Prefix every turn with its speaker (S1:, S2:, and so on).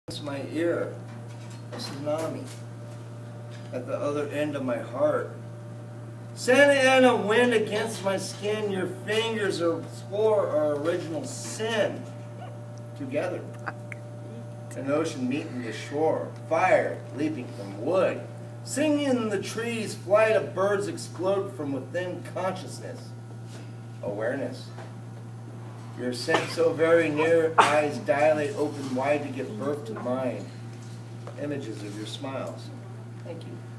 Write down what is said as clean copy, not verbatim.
S1: Against my ear, a tsunami at the other end of my heart. Santa Ana wind against my skin, your fingers explore our original sin together. An ocean meeting the shore, fire leaping from wood, singing in the trees, flight of birds explode from within consciousness, awareness. Your scent so very near, eyes dilate open wide to give birth to mine. Images of your smiles. Thank you.